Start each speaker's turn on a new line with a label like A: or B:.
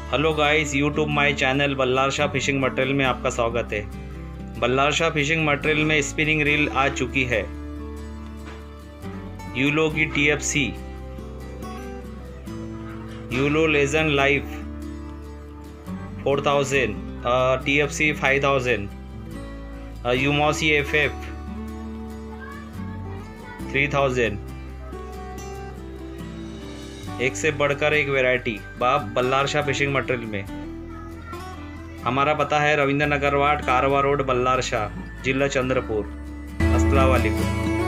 A: Hello guys, YouTube my channel Ballar Shah fishing material में आपका स्वागत है। बल्लार शाह फिशिंग मटेरियल में स्पिनिंग रील आ चुकी है। यूलो की TFC, यूलो लेजेंड लाइफ 4000, TFC 5000, यूमोसी FF 3000, एक से बढ़कर एक वैरायटी बाप बल्लार शाह फिशिंग मटेरियल में। हमारा पता है रविंद्र नगर वार्ड, कारवा रोड, बल्लार शाह, जिला चंद्रपुर। अस्सलाम वालेकुम।